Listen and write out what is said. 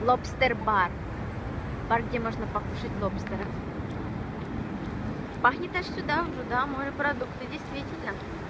Лобстер-бар. Бар, где можно покушать лобстера. Пахнет аж сюда уже, да, морепродукты, действительно.